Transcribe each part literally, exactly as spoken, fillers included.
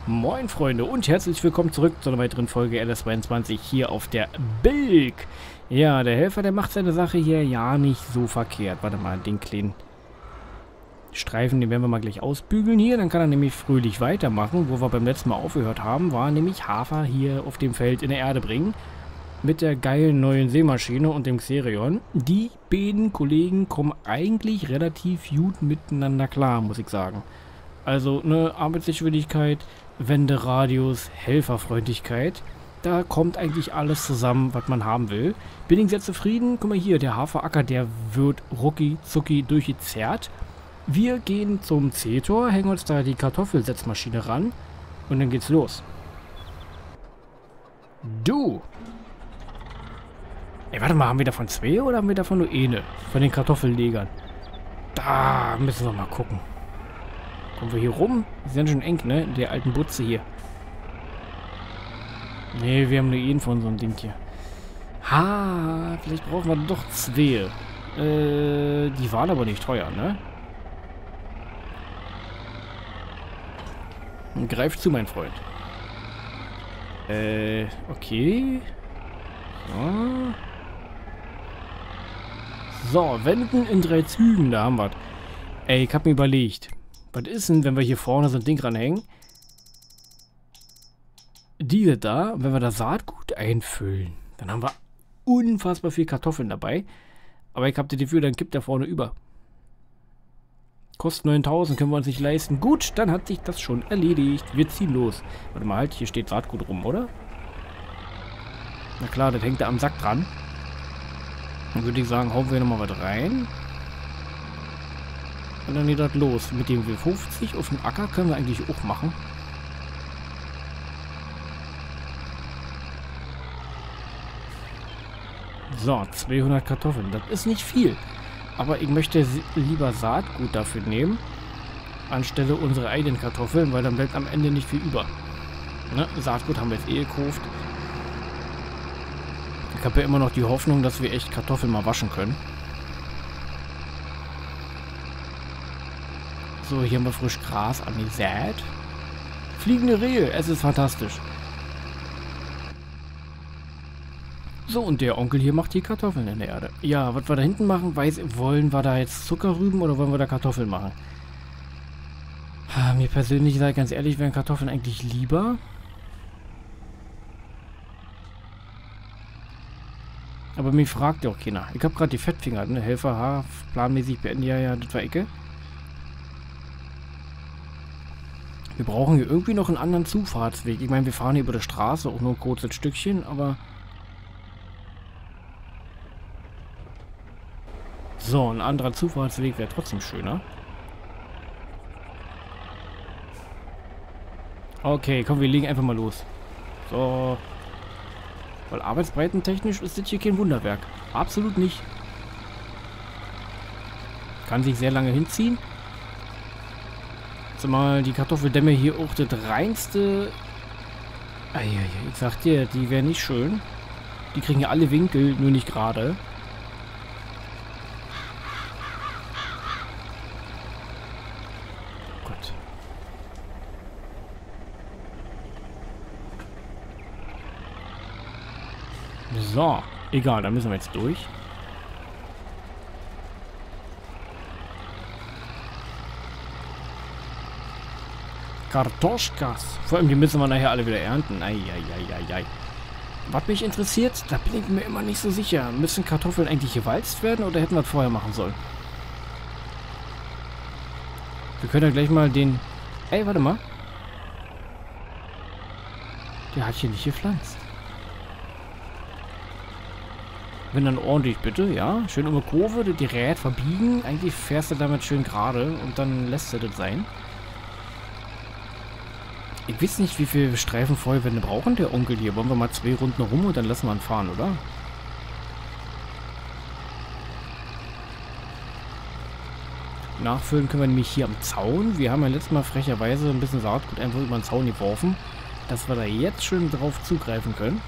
Moin Freunde und herzlich willkommen zurück zu einer weiteren Folge L S zweiundzwanzig hier auf der Bilk. Ja, der Helfer, der macht seine Sache hier ja nicht so verkehrt. Warte mal, den kleinen Streifen, den werden wir mal gleich ausbügeln hier. Dann kann er nämlich fröhlich weitermachen. Wo wir beim letzten Mal aufgehört haben, war nämlich Hafer hier auf dem Feld in der Erde bringen. Mit der geilen neuen Sämaschine und dem Xerion. Die beiden Kollegen kommen eigentlich relativ gut miteinander klar, muss ich sagen. Also eine Arbeitsgeschwindigkeit, Wenderadius, Helferfreundlichkeit. Da kommt eigentlich alles zusammen, was man haben will. Bin ich sehr zufrieden. Guck mal hier, der Haferacker, der wird rucki zucki durchgezerrt. Wir gehen zum C-Tor, hängen uns da die Kartoffelsetzmaschine ran und dann geht's los. Du! Ey, warte mal, haben wir davon zwei oder haben wir davon nur eine? Von den Kartoffellegern. Da müssen wir mal gucken. Kommen wir hier rum? Die sind schon eng, ne? Der alten Butze hier. Ne, wir haben nur einen von so einem Ding hier. Ha, vielleicht brauchen wir doch zwei. Äh, die waren aber nicht teuer, ne? Greif zu, mein Freund. Äh, okay. So. So, wenden in drei Zügen, da haben wir. Ey, ich hab mir überlegt. Was ist denn, wenn wir hier vorne so ein Ding ranhängen? Diese da, wenn wir da Saatgut einfüllen, dann haben wir unfassbar viel Kartoffeln dabei. Aber ich habe das Gefühl, dann kippt der vorne über. Kostet neuntausend, können wir uns nicht leisten. Gut, dann hat sich das schon erledigt. Wir ziehen los. Warte mal, halt, hier steht Saatgut rum, oder? Na klar, das hängt da am Sack dran. Dann würde ich sagen, hauen wir nochmal was rein. Und dann geht das los. Mit dem W fünfzig auf dem Acker können wir eigentlich auch machen. So, zweihundert Kartoffeln. Das ist nicht viel. Aber ich möchte lieber Saatgut dafür nehmen, anstelle unserer eigenen Kartoffeln, weil dann bleibt am Ende nicht viel über. Ne? Saatgut haben wir jetzt eh gekauft. Ich habe ja immer noch die Hoffnung, dass wir echt Kartoffeln mal waschen können. So, hier haben wir frisch Gras angesät. Fliegende Rehe, es ist fantastisch. So, und der Onkel hier macht die Kartoffeln in der Erde. Ja, was wir da hinten machen, weiß, wollen wir da jetzt Zuckerrüben oder wollen wir da Kartoffeln machen? Ha, mir persönlich, sei ganz ehrlich, wären Kartoffeln eigentlich lieber. Aber mir fragt ja auch keiner. Ich habe gerade die Fettfinger, ne? Helfer, H, planmäßig beenden, ja, ja, das war Ecke. Wir brauchen hier irgendwie noch einen anderen Zufahrtsweg. Ich meine, wir fahren hier über der Straße, auch nur ein kurzes Stückchen, aber... So, ein anderer Zufahrtsweg wäre trotzdem schöner. Okay, komm, wir legen einfach mal los. So. Weil arbeitsbreitentechnisch ist das hier kein Wunderwerk. Absolut nicht. Kann sich sehr lange hinziehen. Zumal die Kartoffeldämme hier auch das reinste... Eieiei, ich sag dir, die wären nicht schön. Die kriegen ja alle Winkel, nur nicht gerade. Gott. So, egal, da müssen wir jetzt durch. Kartoschkas. Vor allem, die müssen wir nachher alle wieder ernten. Eieieiei. Was mich interessiert, da bin ich mir immer nicht so sicher. Müssen Kartoffeln eigentlich gewalzt werden oder hätten wir das vorher machen sollen? Wir können ja gleich mal den... Ey, warte mal. Der hat hier nicht gepflanzt. Wenn dann ordentlich bitte, ja. Schön um eine Kurve, die Rät verbiegen. Eigentlich fährst du damit schön gerade und dann lässt du das sein. Ich weiß nicht, wie viele Streifen Feuerwände brauchen der Onkel hier. Wollen wir mal zwei Runden rum und dann lassen wir ihn fahren, oder? Nachfüllen können wir nämlich hier am Zaun. Wir haben ja letztes Mal frecherweise ein bisschen Saatgut einfach über den Zaun geworfen, dass wir da jetzt schön drauf zugreifen können.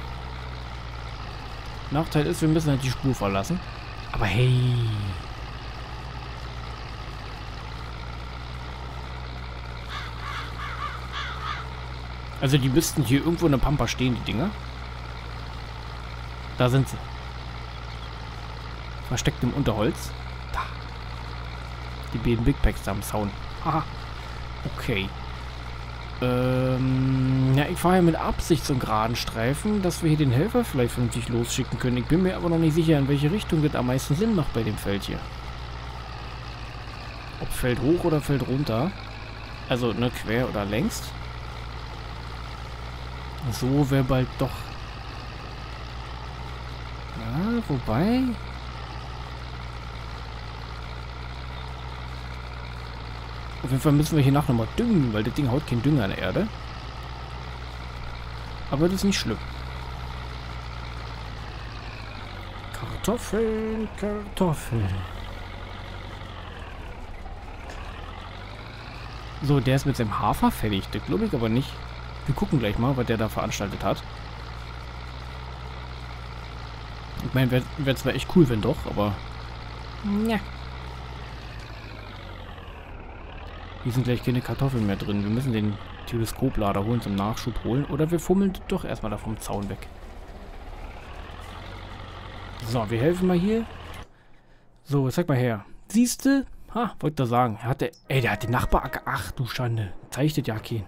Nachteil ist, wir müssen halt die Spur verlassen. Aber hey... Also die müssten hier irgendwo in der Pampa stehen, die Dinger. Da sind sie. Versteckt im Unterholz. Da. Die beiden Big Packs da am Zaun. Haha. Okay. Ähm, ja, ich fahre ja mit Absicht so einen geraden Streifen, dass wir hier den Helfer vielleicht vernünftig losschicken können. Ich bin mir aber noch nicht sicher, in welche Richtung das am meisten Sinn macht bei dem Feld hier. Ob Feld hoch oder Feld runter. Also, ne, quer oder längs. So wäre bald doch... Ja, wobei... Auf jeden Fall müssen wir hier nachher nochmal düngen, weil das Ding haut keinen Dünger an der Erde. Aber das ist nicht schlimm. Kartoffeln, Kartoffeln. So, der ist mit seinem Hafer fertig. Das glaube ich aber nicht. Wir gucken gleich mal, was der da veranstaltet hat. Ich meine, wäre wär zwar echt cool, wenn doch, aber... Ja. Hier sind gleich keine Kartoffeln mehr drin. Wir müssen den Teleskoplader holen, zum Nachschub holen. Oder wir fummeln doch erstmal da vom Zaun weg. So, wir helfen mal hier. So, zeig mal her. Siehste? Ha, wollte da sagen. Er hatte, ey, der hat den Nachbaracker. Ach du Schande. Zeichnet ja keinen.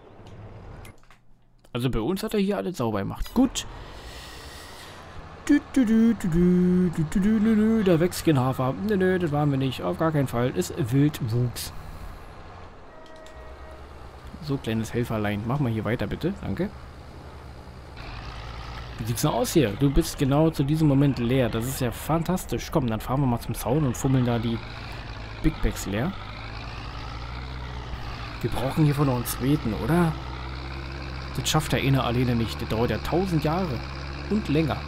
Also bei uns hat er hier alles sauber gemacht. Gut. Du, du, du, du, du, du, du, du, du, da wächst kein Hafer. Nö, nö, das waren wir nicht. Auf gar keinen Fall. Ist Wildwuchs. So, kleines Helferlein. Mach mal hier weiter, bitte. Danke. Wie sieht's denn aus hier? Du bist genau zu diesem Moment leer. Das ist ja fantastisch. Komm, dann fahren wir mal zum Zaun und fummeln da die Big Bags leer. Wir brauchen hiervon noch einen zweiten, oder? Das schafft der eine alleine nicht. Das dauert ja tausend Jahre. Und länger.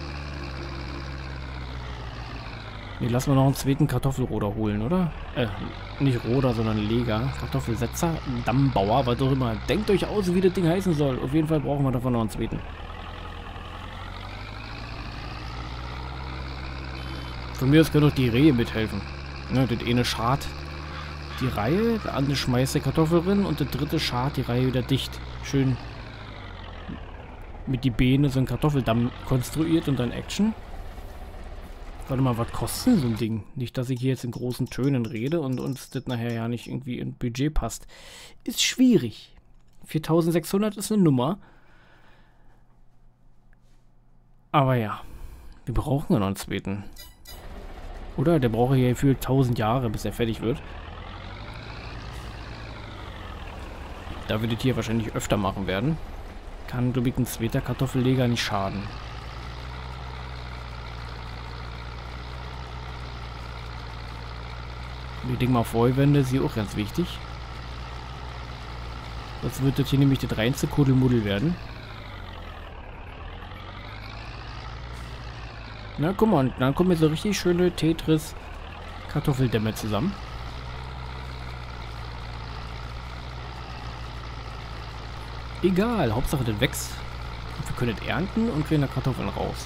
Nee, lassen wir noch einen zweiten Kartoffelroder holen, oder? Äh, nicht Roder, sondern Leger. Kartoffelsetzer, Dammbauer, was auch immer. Denkt euch aus, wie das Ding heißen soll. Auf jeden Fall brauchen wir davon noch einen zweiten. Von mir aus können auch die Rehe mithelfen. Ne, das eine schart die Reihe, der andere schmeißt die Kartoffel drin und der dritte schart die Reihe wieder dicht. Schön mit die Beine so ein Kartoffeldamm konstruiert und dann Action. Warte mal, was kostet so ein Ding? Nicht, dass ich hier jetzt in großen Tönen rede und uns das nachher ja nicht irgendwie in Budget passt. Ist schwierig. viertausendsechshundert ist eine Nummer. Aber ja, wir brauchen ja noch einen zweiten. Oder? Der braucht hier für tausend Jahre, bis er fertig wird. Da wir das hier wahrscheinlich öfter machen werden, kann, glaube ich, ein zweiter Kartoffelleger nicht schaden. Ich denke mal, Feuerwände ist hier auch ganz wichtig. Das wird das hier nämlich das reinste Kuddelmuddel werden. Na, guck mal, und dann kommen jetzt so richtig schöne Tetris-Kartoffeldämme zusammen. Egal, Hauptsache das wächst. Und wir können das ernten und kriegen da Kartoffeln raus.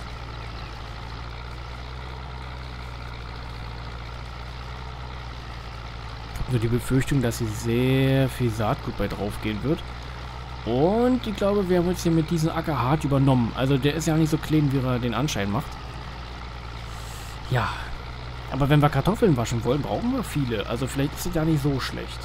Nur die Befürchtung, dass hier sehr viel Saatgut bei drauf gehen wird. Und ich glaube, wir haben uns hier mit diesem Acker hart übernommen. Also der ist ja nicht so clean, wie er den Anschein macht. Ja. Aber wenn wir Kartoffeln waschen wollen, brauchen wir viele. Also vielleicht ist es ja nicht so schlecht.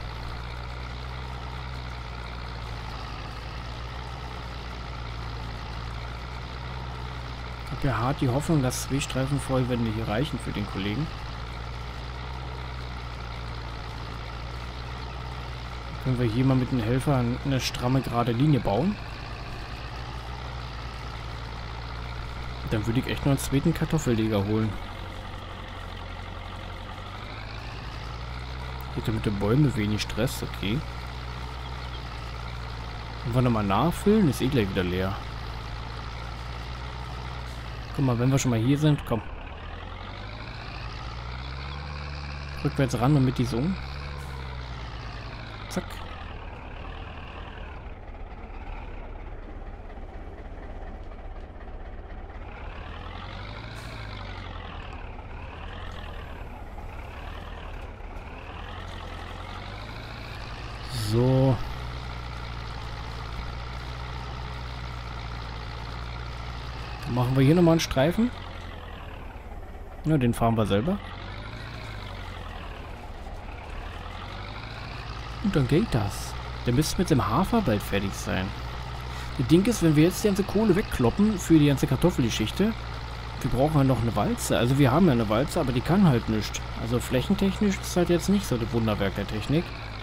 Ich habe ja hart die Hoffnung, dass zwei Streifen Vollwände hier reichen für den Kollegen. Können wir hier mal mit dem Helfer eine stramme, gerade Linie bauen. Dann würde ich echt noch einen zweiten Kartoffelleger holen. Hätte mit den Bäumen wenig Stress, okay. Wenn wir nochmal nachfüllen, ist eh gleich wieder leer. Guck mal, wenn wir schon mal hier sind, komm. Rückwärts ran und mit die Sungen. Zack. So. Machen wir hier nochmal einen Streifen. Ja, den fahren wir selber. Und dann geht das. Dann müsste mit dem Hafer bald fertig sein. Das Ding ist, wenn wir jetzt die ganze Kohle wegkloppen für die ganze Kartoffelgeschichte, wir brauchen halt noch eine Walze. Also wir haben ja eine Walze, aber die kann halt nichts. Also flächentechnisch ist halt jetzt nicht so das Wunderwerk der Technik.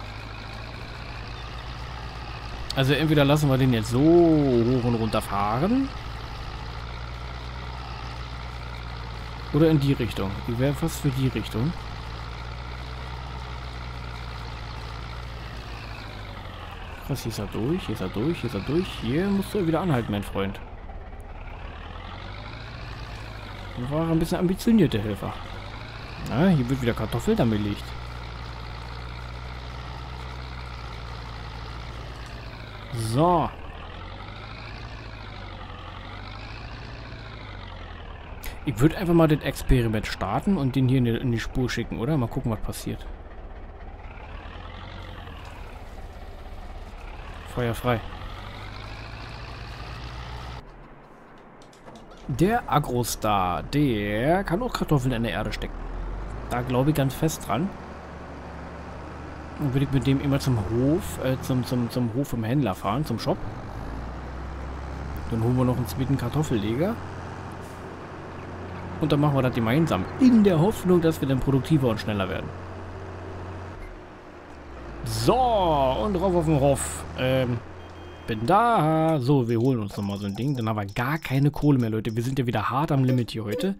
Also entweder lassen wir den jetzt so hoch und runter fahren. Oder in die Richtung. Die wäre fast für die Richtung. Krass, hier ist er durch, hier ist er durch, hier ist er durch. Hier musst du wieder anhalten, mein Freund. Das war ein bisschen ambitionierte Helfer. Na, hier wird wieder Kartoffel dann belegt. So. Ich würde einfach mal das Experiment starten und den hier in die, in die Spur schicken, oder? Mal gucken, was passiert. Feuer frei. Der Agrostar, der kann auch Kartoffeln in der Erde stecken. Da glaube ich ganz fest dran. Dann würde ich mit dem immer zum Hof, äh, zum, zum, zum Hof vom Händler fahren, zum Shop. Dann holen wir noch einen zweiten Kartoffelleger. Und dann machen wir das gemeinsam. In der Hoffnung, dass wir dann produktiver und schneller werden. So, und drauf auf den Hof. Ähm, bin da. So, wir holen uns nochmal so ein Ding. Dann haben wir gar keine Kohle mehr, Leute. Wir sind ja wieder hart am Limit hier heute.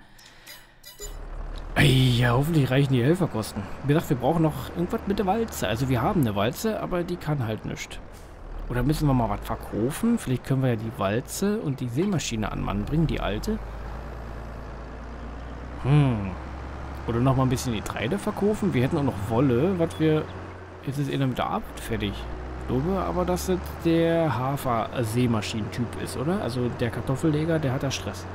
Ey, ja, hoffentlich reichen die Helferkosten. Wie gesagt, wir brauchen noch irgendwas mit der Walze. Also wir haben eine Walze, aber die kann halt nichts. Oder müssen wir mal was verkaufen? Vielleicht können wir ja die Walze und die Sämaschine an Mann bringen, die alte. Hm. Oder noch mal ein bisschen Getreide verkaufen. Wir hätten auch noch Wolle, was wir... Jetzt ist er mit der Arbeit fertig. Ich glaube aber, dass das der Hafer-Sämaschinen-Typ ist, oder? Also der Kartoffelleger, der hat da Stress.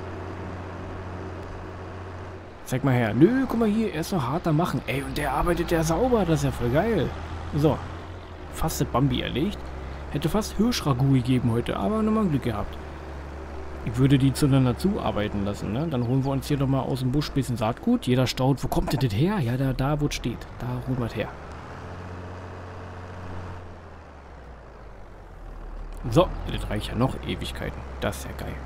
Zeig mal her. Nö, guck mal hier, er ist so hart am Machen. Ey, und der arbeitet ja sauber, das ist ja voll geil. So. Fast das Bambi erlegt. Hätte fast Hirschragout gegeben heute, aber nochmal Glück gehabt. Ich würde die zueinander zuarbeiten lassen, ne? Dann holen wir uns hier nochmal aus dem Busch ein bisschen Saatgut. Jeder staunt, wo kommt denn das her? Ja, da, da wo es steht. Da holen wir es her. So, das reicht ja noch Ewigkeiten. Das ist ja geil.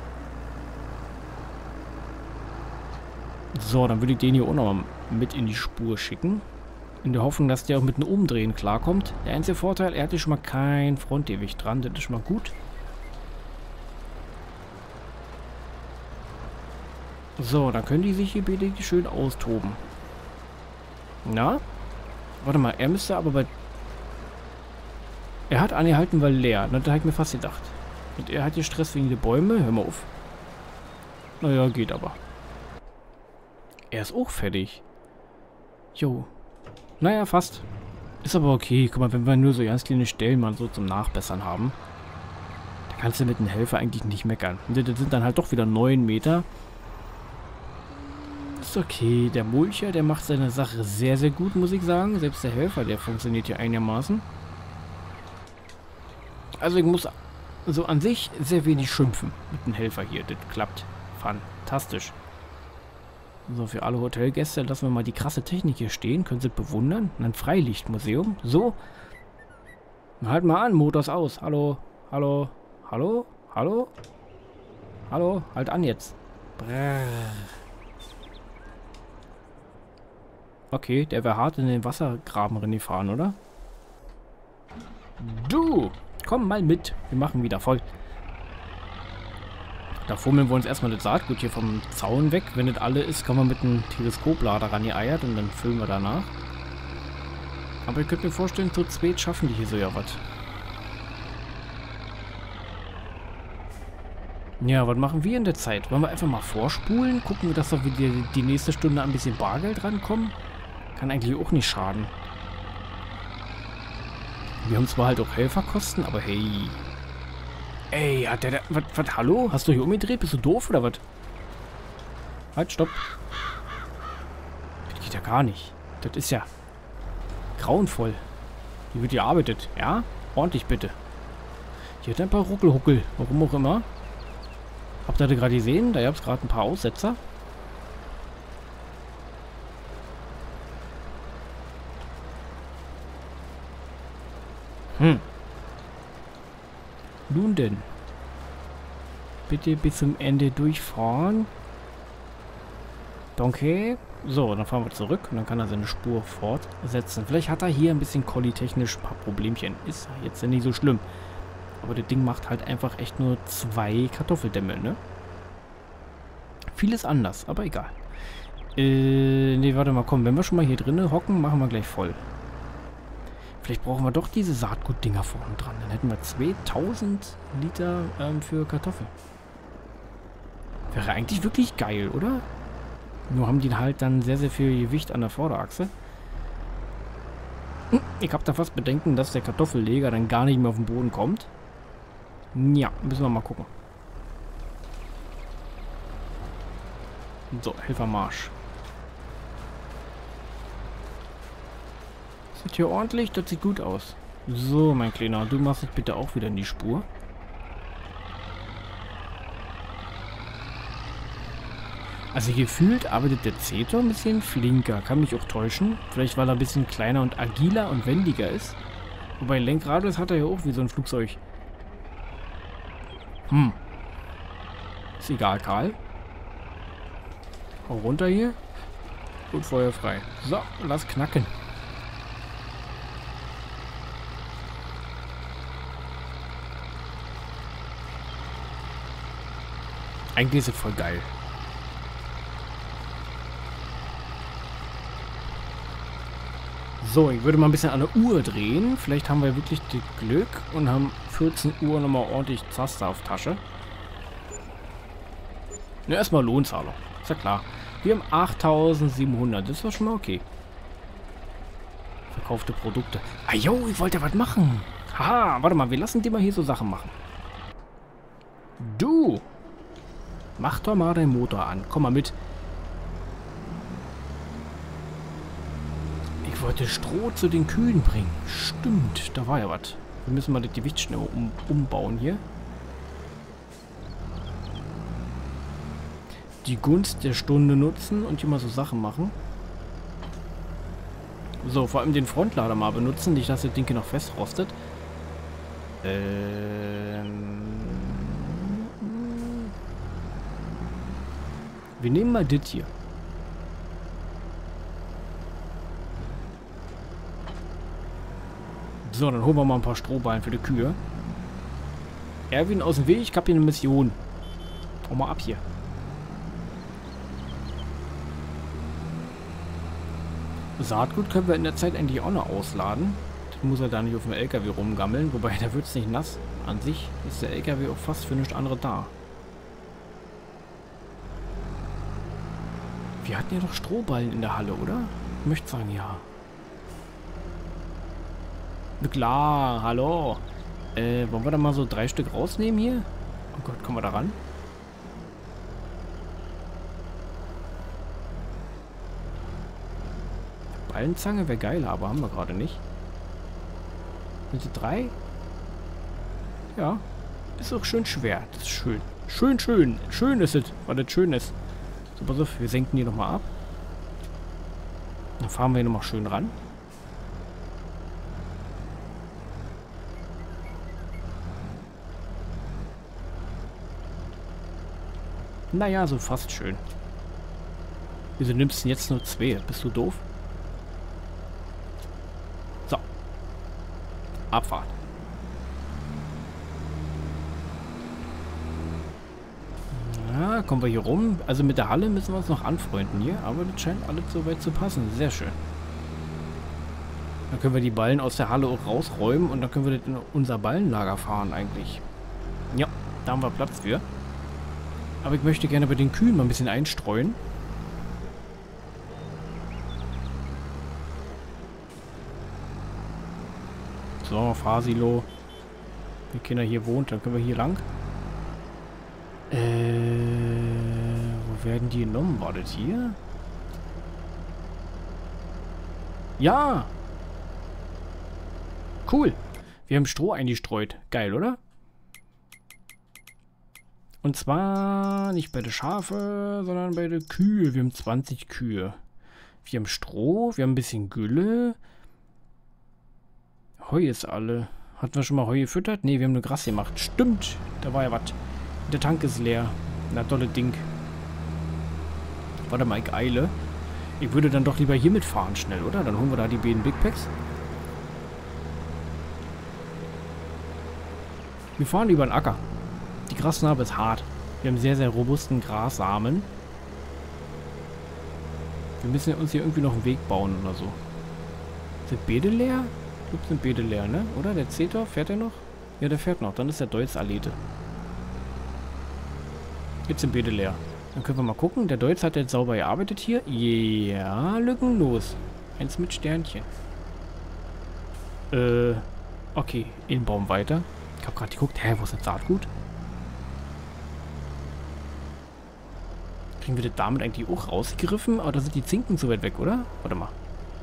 So, dann würde ich den hier auch nochmal mit in die Spur schicken. In der Hoffnung, dass der auch mit einem Umdrehen klarkommt. Der einzige Vorteil, er hat hier schon mal kein Frontgewicht dran. Das ist schon mal gut. So, dann können die sich hier bitte schön austoben. Na? Warte mal, er müsste aber bei... Er hat angehalten, weil leer. Na, da habe ich mir fast gedacht. Und er hat hier Stress wegen der Bäume. Hör mal auf. Naja, geht aber. Er ist auch fertig. Jo. Naja, fast. Ist aber okay. Guck mal, wenn wir nur so ganz kleine Stellen mal so zum Nachbessern haben, da kannst du mit einem Helfer eigentlich nicht meckern. Das sind dann halt doch wieder neun Meter. Ist okay. Der Mulcher, der macht seine Sache sehr, sehr gut, muss ich sagen. Selbst der Helfer, der funktioniert hier einigermaßen. Also ich muss so an sich sehr wenig schimpfen mit dem Helfer hier. Das klappt fantastisch. So, für alle Hotelgäste lassen wir mal die krasse Technik hier stehen. Können Sie bewundern. Ein Freilichtmuseum. So. Halt mal an, Motors aus. Hallo, hallo, hallo, hallo, hallo, halt an jetzt. Brrr. Okay, der wäre hart in den Wassergraben reingefahren, oder? Du, komm mal mit. Wir machen wieder voll. Da fummeln wir uns erstmal das Saatgut hier vom Zaun weg. Wenn das alle ist, kann man mit einem Teleskoplader ran geeiert und dann füllen wir danach. Aber ich könnte mir vorstellen, zu zweit schaffen die hier so ja was. Ja, was machen wir in der Zeit? Wollen wir einfach mal vorspulen? Gucken wir, dass wir die, die nächste Stunde ein bisschen Bargeld rankommen? Kann eigentlich auch nicht schaden. Wir haben zwar halt auch Helferkosten, aber hey. Ey, hat der da... Was, was, hallo? Hast du hier umgedreht? Bist du doof oder was? Halt, stopp. Das geht ja gar nicht. Das ist ja grauenvoll. Hier wird gearbeitet. Ja? Ordentlich bitte. Hier hat ein paar Ruckelhuckel. Warum auch immer. Habt ihr das gerade gesehen? Da gab es gerade ein paar Aussetzer. Hm. Nun denn. Bitte bis zum Ende durchfahren. Danke. So, dann fahren wir zurück und dann kann er seine Spur fortsetzen. Vielleicht hat er hier ein bisschen Colli-technisch ein paar Problemchen. Ist jetzt nicht so schlimm. Aber das Ding macht halt einfach echt nur zwei Kartoffeldämme, ne? Vieles anders, aber egal. Äh, ne, warte mal, komm. Wenn wir schon mal hier drinnen hocken, machen wir gleich voll. Vielleicht brauchen wir doch diese Saatgutdinger vorne dran. Dann hätten wir zweitausend Liter ähm, für Kartoffeln. Wäre eigentlich wirklich geil, oder? Nur haben die halt dann sehr, sehr viel Gewicht an der Vorderachse. Ich habe da fast Bedenken, dass der Kartoffelleger dann gar nicht mehr auf den Boden kommt. Ja, müssen wir mal gucken. So, Helfermarsch. Sieht hier ordentlich, das sieht gut aus. So, mein Kleiner, du machst dich bitte auch wieder in die Spur. Also gefühlt arbeitet der Zetor ein bisschen flinker. Kann mich auch täuschen. Vielleicht weil er ein bisschen kleiner und agiler und wendiger ist. Wobei Lenkradius hat er ja auch wie so ein Flugzeug. Hm. Ist egal, Karl. Hau runter hier. Und Feuer frei. So, lass knacken. Eigentlich ist es voll geil. So, ich würde mal ein bisschen an der Uhr drehen. Vielleicht haben wir wirklich das Glück und haben vierzehn Uhr nochmal ordentlich Zaster auf Tasche. Ne, erstmal Lohnzahlung. Ist ja klar. Wir haben achttausendsiebenhundert. Das war schon mal okay. Verkaufte Produkte. Ah, jo, ich wollte was machen. Haha, warte mal. Wir lassen dir mal hier so Sachen machen. Du! Mach doch mal den Motor an. Komm mal mit. Ich wollte Stroh zu den Kühen bringen. Stimmt, da war ja was. Wir müssen mal das Gewicht schnell um, umbauen hier. Die Gunst der Stunde nutzen und hier mal so Sachen machen. So, vor allem den Frontlader mal benutzen, nicht dass das Ding hier noch festrostet. Ähm... Wir nehmen mal das hier. So, dann holen wir mal ein paar Strohballen für die Kühe. Erwin, aus dem Weg, ich hab hier eine Mission. Hau mal ab hier. Saatgut können wir in der Zeit eigentlich auch noch ausladen. Das muss er da nicht auf dem L K W rumgammeln. Wobei, da wird es nicht nass. An sich ist der L K W auch fast für nichts anderes da. Wir hatten ja doch Strohballen in der Halle, oder? Ich möchte sagen, ja. Klar, hallo. Äh, wollen wir da mal so drei Stück rausnehmen hier? Oh Gott, kommen wir da ran? Ballenzange wäre geil, aber haben wir gerade nicht. Sind die drei? Ja. Ist auch schön schwer. Das ist schön. Schön, schön. Schön ist es, weil das schön ist. So, pass auf, wir senken die nochmal ab. Dann fahren wir hier nochmal schön ran. Naja, so fast schön. Wieso nimmst du denn jetzt nur zwei? Bist du doof? So. Abfahrt. Ja, kommen wir hier rum. Also mit der Halle müssen wir uns noch anfreunden hier. Aber das scheint alles soweit zu passen. Sehr schön. Dann können wir die Ballen aus der Halle auch rausräumen. Und dann können wir das in unser Ballenlager fahren eigentlich. Ja, da haben wir Platz für. Aber ich möchte gerne bei den Kühen mal ein bisschen einstreuen. So, Fahrsilo. Wenn Kinder hier wohnt, dann können wir hier lang. Äh, wo werden die genommen? War das hier? Ja! Cool. Wir haben Stroh eingestreut. Geil, oder? Und zwar nicht bei den Schafe, sondern bei den Kühe. Wir haben zwanzig Kühe. Wir haben Stroh, wir haben ein bisschen Gülle. Heu ist alle. Hatten wir schon mal Heu gefüttert? Ne, wir haben nur Gras gemacht. Stimmt, da war ja was. Der Tank ist leer. Na, tolle Ding. Warte mal, ich eile. Ich würde dann doch lieber hier mitfahren schnell, oder? Dann holen wir da die beiden Big Packs. Wir fahren über den Acker. Die Grasnarbe ist hart. Wir haben sehr, sehr robusten Grassamen. Wir müssen uns hier irgendwie noch einen Weg bauen oder so. Sind Beete leer? Ich glaube, sind Beete leer, ne? Oder? Der Zetor, fährt er noch? Ja, der fährt noch. Dann ist der Deutz Alete. Jetzt sind Beete leer. Dann können wir mal gucken. Der Deutz hat jetzt sauber gearbeitet hier. Ja, lückenlos. Eins mit Sternchen. Äh, okay. In Baum weiter. Ich habe gerade geguckt. Hä, wo ist das Saatgut? Kriegen wir das damit eigentlich auch rausgegriffen? Aber da sind die Zinken zu weit weg, oder? Warte mal.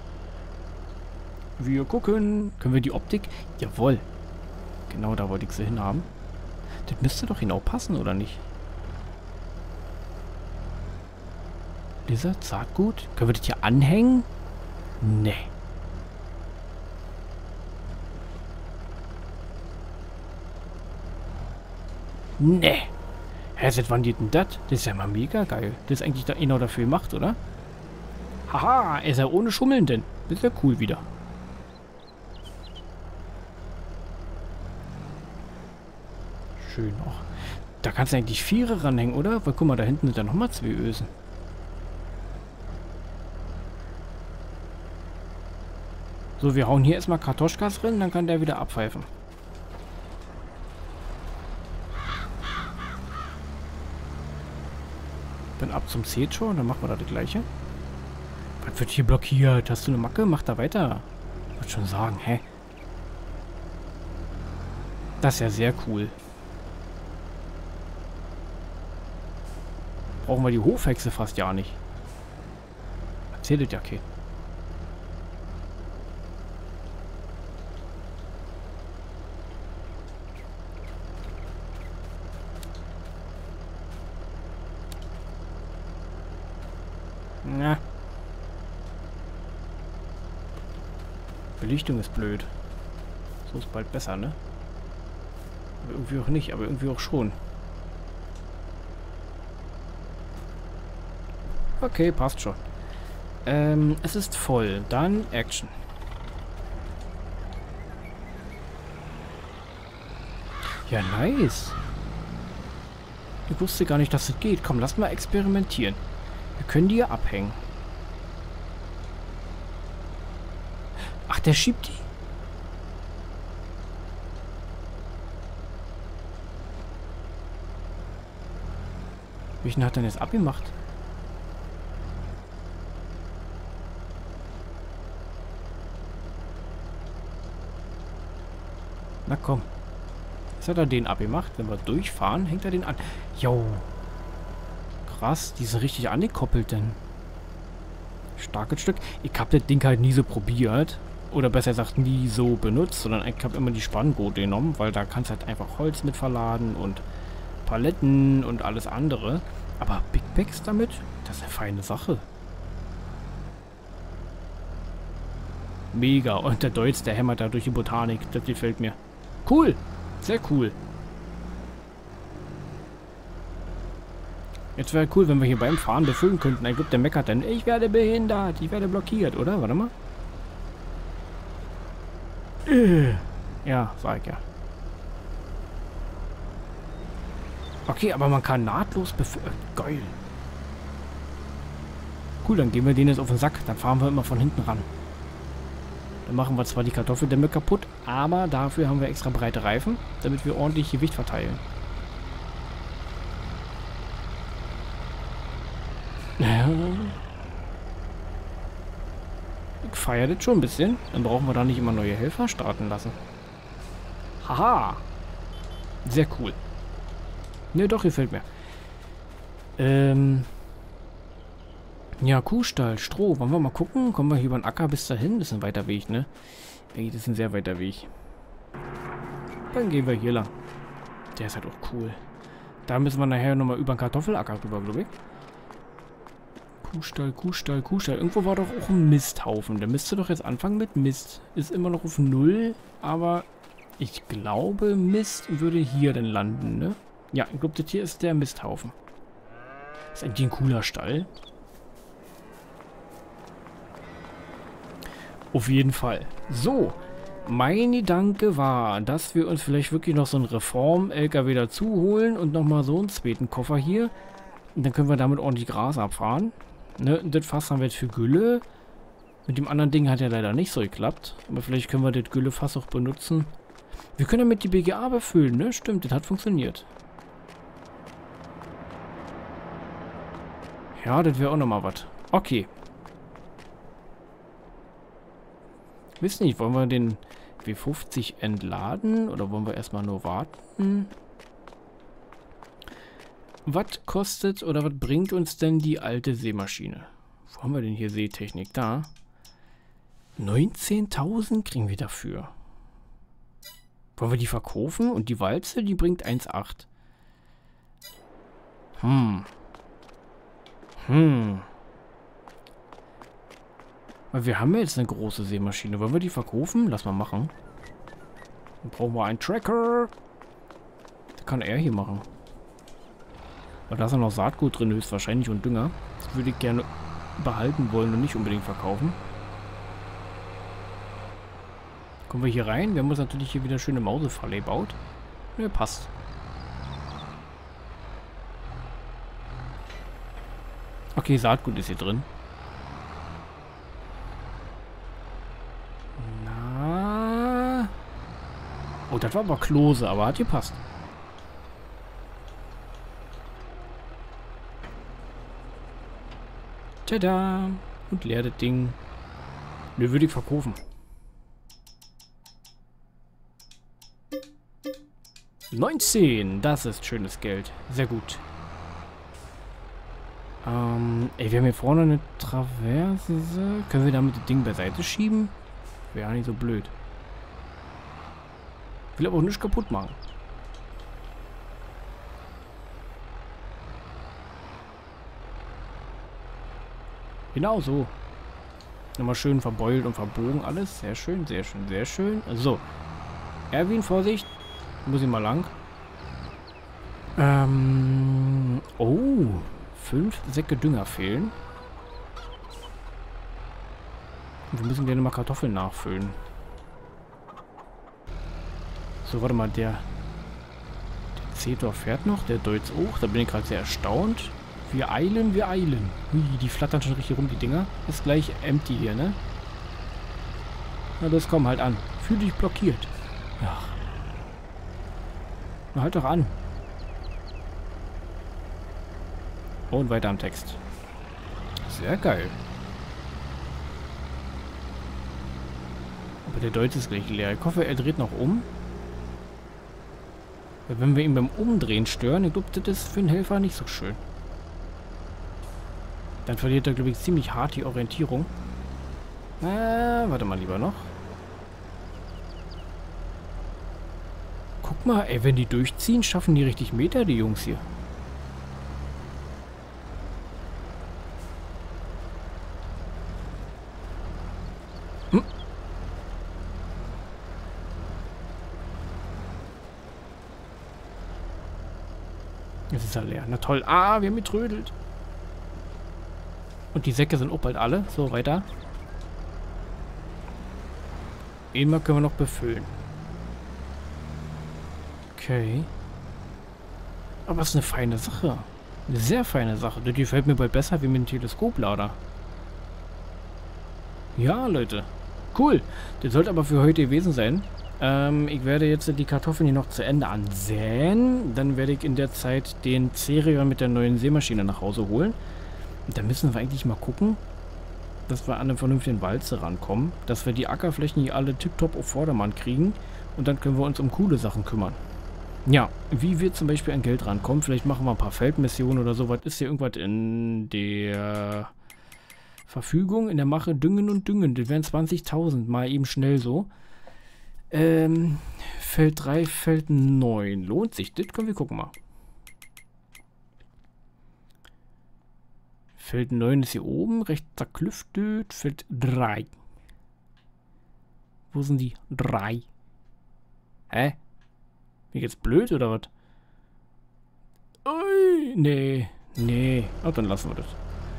Wir gucken. Können wir die Optik? Jawohl. Genau da wollte ich sie hinhaben. Das müsste doch genau passen, oder nicht? Dieser Saatgut? Können wir das hier anhängen? Nee. Nee. Hä, seit wann geht denn das? Das ist ja mal mega geil. Das ist eigentlich da genau dafür gemacht, oder? Haha, er ist ja ohne Schummeln denn. Das ist ja cool wieder. Schön auch. Da kannst du eigentlich Viere ranhängen, oder? Weil guck mal, da hinten sind ja nochmal zwei Ösen. So, wir hauen hier erstmal Kartoschkas drin, dann kann der wieder abpfeifen. Dann ab zum Zetor und dann machen wir da das gleiche. Was wird hier blockiert? Hast du eine Macke? Mach da weiter. Ich würde schon sagen, hä? Das ist ja sehr cool. Brauchen wir die Hofhexe fast ja nicht. Erzählt ja okay. Na. Belichtung ist blöd. So ist bald besser, ne? Aber irgendwie auch nicht, aber irgendwie auch schon. Okay, passt schon. Ähm, es ist voll. Dann Action. Ja, nice. Ich wusste gar nicht, dass das geht. Komm, lass mal experimentieren. Wir können die hier abhängen. Ach, der schiebt die. Welchen hat er denn jetzt abgemacht? Na komm. Jetzt hat er den abgemacht. Wenn wir durchfahren, hängt er den an. Jo. Krass, die sind richtig angekoppelt denn. Starkes Stück. Ich habe das Ding halt nie so probiert. Oder besser gesagt, nie so benutzt. Sondern ich habe immer die Spanngurte genommen. Weil da kannst du halt einfach Holz mit verladen. Und Paletten und alles andere. Aber Big Packs damit? Das ist eine feine Sache. Mega. Und der Deutz, der hämmert da durch die Botanik. Das gefällt mir. Cool. Sehr cool. Jetzt wäre cool, wenn wir hier beim Fahren befüllen könnten. Dann gibt der meckert dann, ich werde behindert, ich werde blockiert, oder? Warte mal. Äh. Ja, sag ich ja. Okay, aber man kann nahtlos befüllen. Geil. Cool, dann gehen wir den jetzt auf den Sack. Dann fahren wir immer von hinten ran. Dann machen wir zwar die Kartoffeldämme kaputt, aber dafür haben wir extra breite Reifen, damit wir ordentlich Gewicht verteilen. Ja. Ich feiere das schon ein bisschen. Dann brauchen wir da nicht immer neue Helfer starten lassen. Haha. Sehr cool. Ne, doch, gefällt mir. Ähm. Ja, Kuhstall, Stroh. Wollen wir mal gucken? Kommen wir hier über den Acker bis dahin? Das ist ein weiter Weg, ne? Ey, das ist ein sehr weiter Weg. Dann gehen wir hier lang. Der ist halt auch cool. Da müssen wir nachher nochmal über den Kartoffelacker rüber, glaube ich. Kuhstall, Kuhstall, Kuhstall. Irgendwo war doch auch ein Misthaufen. Der müsste doch jetzt anfangen mit Mist. Ist immer noch auf null, aber ich glaube, Mist würde hier dann landen, ne? Ja, ich glaube, das hier ist der Misthaufen. Ist eigentlich ein cooler Stall. Auf jeden Fall. So, mein Gedanke war, dass wir uns vielleicht wirklich noch so einen Reform-L K W dazu holen und nochmal so einen zweiten Koffer hier. Und dann können wir damit ordentlich Gras abfahren. Ne, das Fass haben wir jetzt für Gülle. Mit dem anderen Ding hat ja leider nicht so geklappt. Aber vielleicht können wir das Güllefass auch benutzen. Wir können damit die B G A befüllen, ne? Stimmt, das hat funktioniert. Ja, das wäre auch nochmal was. Okay. Wisst nicht, wollen wir den W fünfzig entladen oder wollen wir erstmal nur warten? Was kostet oder was bringt uns denn die alte Sämaschine? Wo haben wir denn hier Seetechnik? Da. neunzehntausend kriegen wir dafür. Wollen wir die verkaufen? Und die Walze, die bringt eins Komma acht. Hm. Hm. Weil wir haben ja jetzt eine große Sämaschine. Wollen wir die verkaufen? Lass mal machen. Dann brauchen wir einen Tracker. Das kann er hier machen. Weil da ist ja noch Saatgut drin, höchstwahrscheinlich, und Dünger. Das würde ich gerne behalten wollen und nicht unbedingt verkaufen. Kommen wir hier rein. Wir haben uns natürlich hier wieder eine schöne Mausefalle gebaut. Ja, passt. Okay, Saatgut ist hier drin. Na. Oh, das war aber Klose, aber hat gepasst. Tada! Und leer das Ding. Nö, würde ich verkaufen. neunzehn! Das ist schönes Geld. Sehr gut. Ähm, ey, wir haben hier vorne eine Traverse. Können wir damit das Ding beiseite schieben? Wäre nicht so blöd. Will aber auch nichts kaputt machen. Genau so. Nochmal schön verbeult und verbogen alles. Sehr schön, sehr schön, sehr schön. So. Erwin, Vorsicht. Muss ich mal lang. Ähm. Oh. Fünf Säcke Dünger fehlen. Und wir müssen gerne mal Kartoffeln nachfüllen. So, warte mal. Der, der Zetor fährt noch. Der Deutz auch. Da bin ich gerade sehr erstaunt. Wir eilen, wir eilen. Hui, die flattern schon richtig rum, die Dinger. Ist gleich empty hier, ne? Na, das komm halt an. Fühl dich blockiert. Ja. Na, halt doch an. Und weiter am Text. Sehr geil. Aber der Deutsch ist gleich leer. Ich hoffe, er dreht noch um. Weil wenn wir ihn beim Umdrehen stören, ich glaube, das ist für einen Helfer nicht so schön. Dann verliert er, glaube ich, ziemlich hart die Orientierung. Äh, warte mal lieber noch. Guck mal, ey, wenn die durchziehen, schaffen die richtig Meter, die Jungs hier. Hm. Jetzt ist er leer. Na toll. Ah, wir haben getrödelt. Und die Säcke sind auch bald alle. So, weiter. Einmal können wir noch befüllen. Okay. Aber es ist eine feine Sache. Eine sehr feine Sache. Die gefällt mir bald besser wie mit dem Teleskoplader. Ja, Leute. Cool. Das sollte aber für heute gewesen sein. Ähm, ich werde jetzt die Kartoffeln hier noch zu Ende ansäen. Dann werde ich in der Zeit den Cerion mit der neuen Sämaschine nach Hause holen. Und da müssen wir eigentlich mal gucken, dass wir an eine vernünftige Walze rankommen. Dass wir die Ackerflächen hier alle tiptop auf Vordermann kriegen. Und dann können wir uns um coole Sachen kümmern. Ja, wie wir zum Beispiel an Geld rankommen. Vielleicht machen wir ein paar Feldmissionen oder sowas. Ist hier irgendwas in der Verfügung, in der Mache? Düngen und Düngen. Das wären zwanzigtausend. Mal eben schnell so. Ähm, Feld drei, Feld neun. Lohnt sich das? Können wir gucken mal. Feld neun ist hier oben, rechts zerklüftet. Feld drei. Wo sind die? drei. Hä? Bin ich jetzt blöd oder was? Ui, nee. Nee. Ach, dann lassen wir das.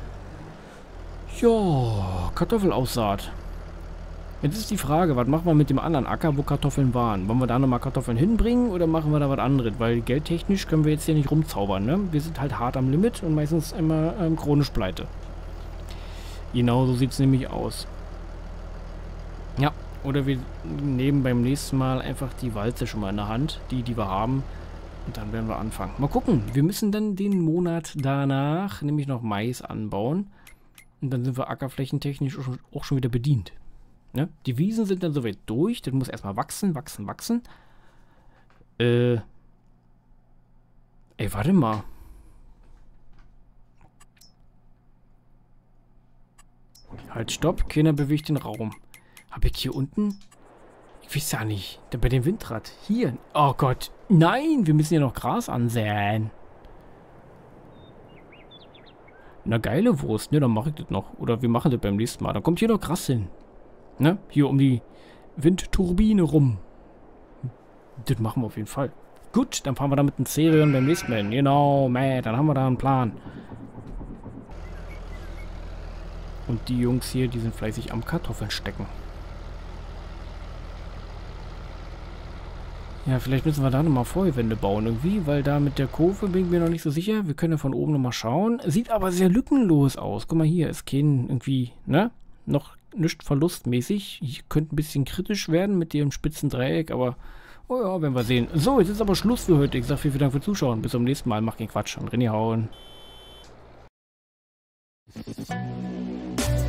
Ja, Kartoffelaussaat. Jetzt ist die Frage, was machen wir mit dem anderen Acker, wo Kartoffeln waren? Wollen wir da nochmal Kartoffeln hinbringen oder machen wir da was anderes? Weil geldtechnisch können wir jetzt hier nicht rumzaubern, ne? Wir sind halt hart am Limit und meistens immer ähm, chronisch pleite. Genau so sieht es nämlich aus. Ja, oder wir nehmen beim nächsten Mal einfach die Walze schon mal in der Hand, die, die wir haben. Und dann werden wir anfangen. Mal gucken, wir müssen dann den Monat danach nämlich noch Mais anbauen. Und dann sind wir ackerflächentechnisch auch schon wieder bedient. Ne? Die Wiesen sind dann soweit durch. Das muss erstmal wachsen, wachsen, wachsen. Äh. Ey, warte mal. Halt, stopp. Keiner bewegt den Raum. Hab ich hier unten? Ich weiß ja nicht. Da bei dem Windrad. Hier. Oh Gott. Nein, wir müssen ja noch Gras ansäen. Na, geile Wurst. Ne, dann mache ich das noch. Oder wir machen das beim nächsten Mal. Dann kommt hier noch Gras hin. Ne? Hier um die Windturbine rum. Das machen wir auf jeden Fall. Gut, dann fahren wir da mit dem Serion beim nächsten Mal hin. Genau, man, dann haben wir da einen Plan. Und die Jungs hier, die sind fleißig am Kartoffeln stecken. Ja, vielleicht müssen wir da nochmal Feuerwände bauen irgendwie, weil da mit der Kurve bin ich mir noch nicht so sicher. Wir können ja von oben nochmal schauen. Sieht aber sehr lückenlos aus. Guck mal hier, ist kein irgendwie, ne? Noch nicht verlustmäßig. Ich könnte ein bisschen kritisch werden mit dem spitzen Dreieck, aber oh ja, werden wir sehen. So, jetzt ist aber Schluss für heute. Ich sage vielen Dank fürs Zuschauen. Bis zum nächsten Mal. Macht keinen Quatsch und reinhauen.